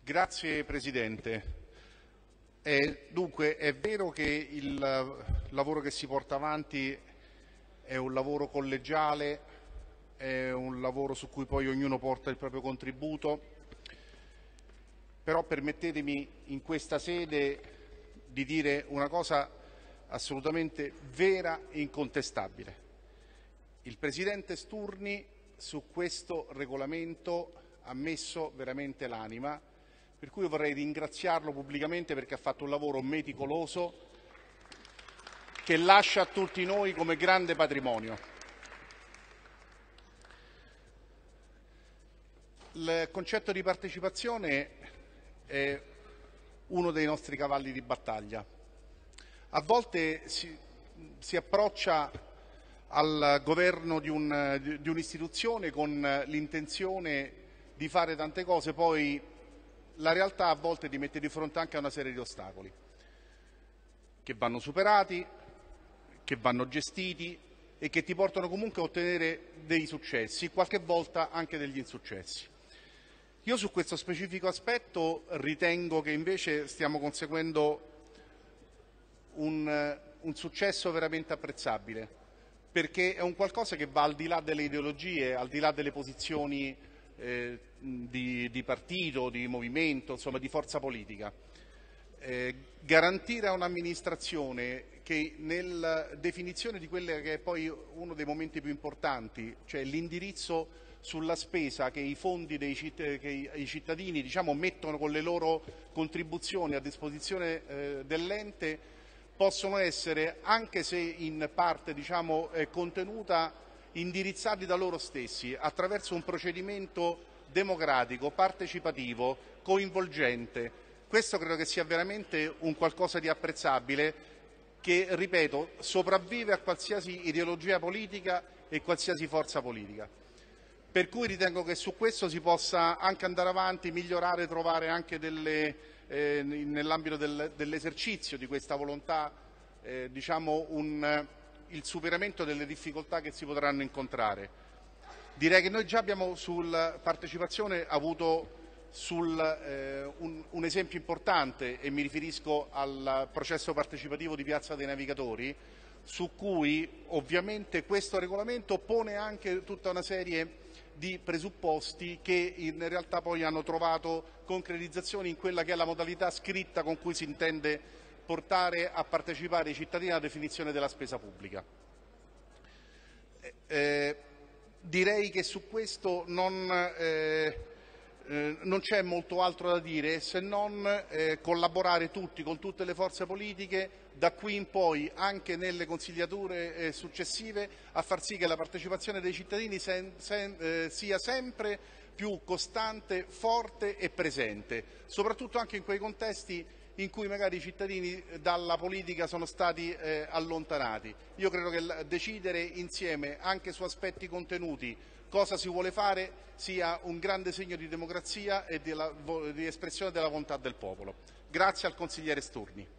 Grazie Presidente. Dunque è vero che il lavoro che si porta avanti è un lavoro collegiale, è un lavoro su cui poi ognuno porta il proprio contributo, però permettetemi in questa sede di dire una cosa assolutamente vera e incontestabile. Il Presidente Sturni su questo regolamento ha messo veramente l'anima, per cui vorrei ringraziarlo pubblicamente perché ha fatto un lavoro meticoloso che lascia a tutti noi come grande patrimonio. Il concetto di partecipazione è uno dei nostri cavalli di battaglia. A volte si approccia al governo di un'istituzione con l'intenzione di fare tante cose, poi la realtà a volte ti mette di fronte anche a una serie di ostacoli che vanno superati, che vanno gestiti e che ti portano comunque a ottenere dei successi, qualche volta anche degli insuccessi. Io su questo specifico aspetto ritengo che invece stiamo conseguendo un successo veramente apprezzabile, perché è un qualcosa che va al di là delle ideologie, al di là delle posizioni di partito, di movimento, insomma di forza politica. Garantire a un'amministrazione che nella definizione di quello che è poi uno dei momenti più importanti, cioè l'indirizzo sulla spesa che i fondi che i cittadini mettono con le loro contribuzioni a disposizione dell'ente, possono essere, anche se in parte contenuta, indirizzati da loro stessi attraverso un procedimento democratico, partecipativo, coinvolgente. Questo credo che sia veramente un qualcosa di apprezzabile che, ripeto, sopravvive a qualsiasi ideologia politica e qualsiasi forza politica. Per cui ritengo che su questo si possa anche andare avanti, migliorare, trovare anche nell'ambito dell'esercizio di questa volontà il superamento delle difficoltà che si potranno incontrare. Direi che noi già abbiamo sulla partecipazione avuto un esempio importante, e mi riferisco al processo partecipativo di Piazza dei Navigatori, su cui ovviamente questo regolamento pone anche tutta una serie di presupposti che in realtà poi hanno trovato concretizzazione in quella che è la modalità scritta con cui si intende portare a partecipare i cittadini alla definizione della spesa pubblica. Direi che su questo non c'è molto altro da dire se non collaborare tutti con tutte le forze politiche da qui in poi, anche nelle consigliature successive, a far sì che la partecipazione dei cittadini sia sempre più costante, forte e presente, soprattutto anche in quei contesti in cui magari i cittadini dalla politica sono stati allontanati. Io credo che decidere insieme anche su aspetti contenuti cosa si vuole fare sia un grande segno di democrazia e di espressione della volontà del popolo. Grazie al consigliere Sturni.